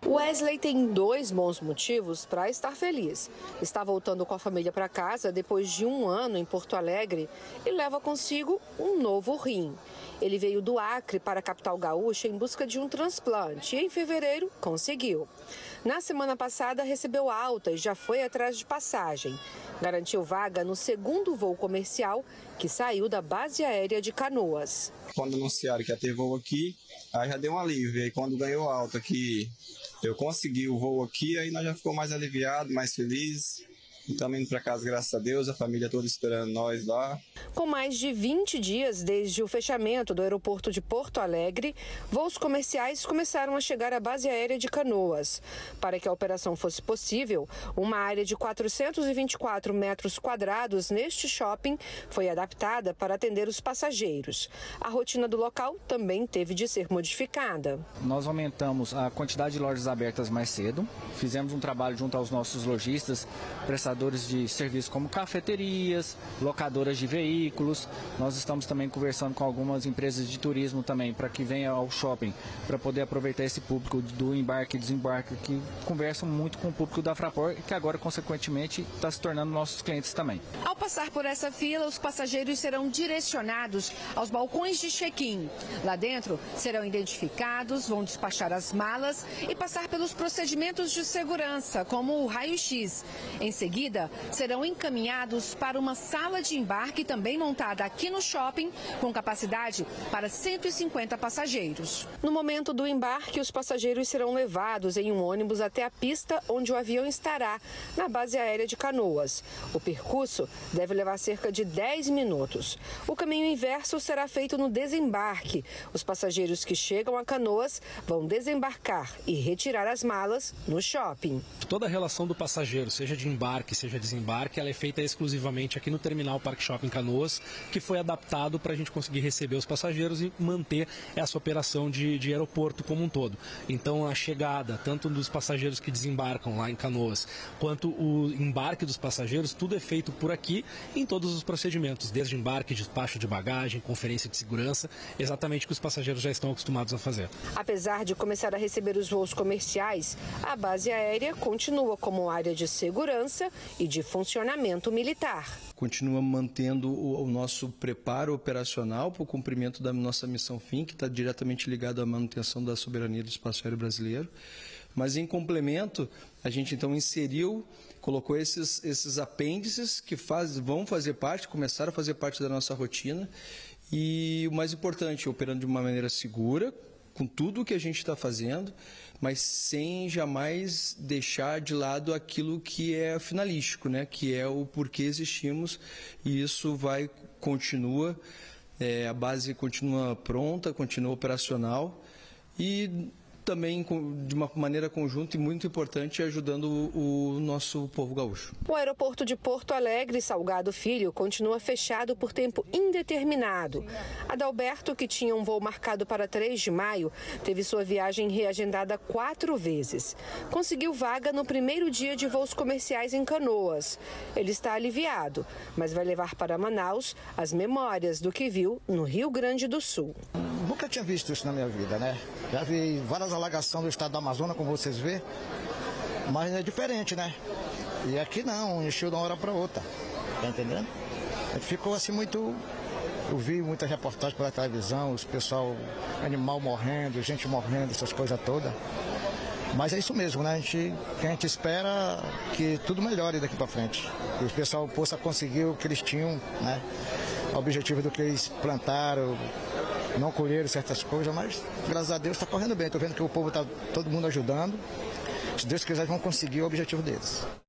Wesley tem 2 bons motivos para estar feliz. Está voltando com a família para casa depois de 1 ano em Porto Alegre e leva consigo um novo rim. Ele veio do Acre para a capital gaúcha em busca de um transplante e em fevereiro conseguiu. Na semana passada recebeu alta e já foi atrás de passagem. Garantiu vaga no 2º voo comercial que saiu da base aérea de Canoas. Quando anunciaram que ia ter voo aqui, aí já deu um alívio. Aí quando ganhou alta que eu consegui o voo aqui, aí nós já ficou mais aliviado, mais feliz. Estamos indo para casa, graças a Deus, a família toda esperando nós lá. Com mais de 20 dias desde o fechamento do aeroporto de Porto Alegre, voos comerciais começaram a chegar à base aérea de Canoas. Para que a operação fosse possível, uma área de 424 metros quadrados neste shopping foi adaptada para atender os passageiros. A rotina do local também teve de ser modificada. Nós aumentamos a quantidade de lojas abertas mais cedo, fizemos um trabalho junto aos nossos lojistas, prestadores de serviços como cafeterias, locadoras de veículos. Nós estamos também conversando com algumas empresas de turismo também para que venha ao shopping, para poder aproveitar esse público do embarque e desembarque que conversam muito com o público da Fraport e que agora, consequentemente, está se tornando nossos clientes também. Ao passar por essa fila, os passageiros serão direcionados aos balcões de check-in. Lá dentro serão identificados, vão despachar as malas e passar pelos procedimentos de segurança, como o raio-x. Em seguida, serão encaminhados para uma sala de embarque também montada aqui no shopping, com capacidade para 150 passageiros. No momento do embarque, os passageiros serão levados em um ônibus até a pista onde o avião estará, na base aérea de Canoas. O percurso deve levar cerca de 10 minutos. O caminho inverso será feito no desembarque. Os passageiros que chegam a Canoas vão desembarcar e retirar as malas no shopping. Toda a relação do passageiro, seja de embarque, seja desembarque, ela é feita exclusivamente aqui no Terminal Parque Shopping Canoas, que foi adaptado para a gente conseguir receber os passageiros e manter essa operação de aeroporto como um todo. Então a chegada, tanto dos passageiros que desembarcam lá em Canoas, quanto o embarque dos passageiros, tudo é feito por aqui em todos os procedimentos, desde embarque, despacho de bagagem, conferência de segurança, exatamente o que os passageiros já estão acostumados a fazer. Apesar de começar a receber os voos comerciais, a base aérea continua como área de segurança e de funcionamento militar. Continua mantendo o nosso preparo operacional para o cumprimento da nossa missão fim, que está diretamente ligado à manutenção da soberania do espaço aéreo brasileiro. Mas, em complemento, a gente então colocou esses apêndices que vão fazer parte, começaram a fazer parte da nossa rotina. E o mais importante, operando de uma maneira segura, com tudo o que a gente está fazendo, mas sem jamais deixar de lado aquilo que é finalístico, né? Que é o porquê existimos, e isso continua, a base continua pronta, continua operacional e também de uma maneira conjunta e muito importante ajudando o nosso povo gaúcho. O aeroporto de Porto Alegre, Salgado Filho, continua fechado por tempo indeterminado. Adalberto, que tinha um voo marcado para 3 de maio, teve sua viagem reagendada 4 vezes. Conseguiu vaga no primeiro dia de voos comerciais em Canoas. Ele está aliviado, mas vai levar para Manaus as memórias do que viu no Rio Grande do Sul. Nunca tinha visto isso na minha vida, né? Já vi várias alagações do estado do Amazonas, como vocês vê, mas é diferente, né? E aqui não, encheu de uma hora para outra, tá entendendo? A gente ficou assim muito... Eu vi muitas reportagens pela televisão, os pessoal, animal morrendo, gente morrendo, essas coisas todas. Mas é isso mesmo, né? A gente espera que tudo melhore daqui para frente. Que o pessoal possa conseguir o que eles tinham, né? O objetivo do que eles plantaram, não colheram certas coisas, mas graças a Deus está correndo bem. Estou vendo que o povo está todo mundo ajudando. Se Deus quiser, vão conseguir o objetivo deles.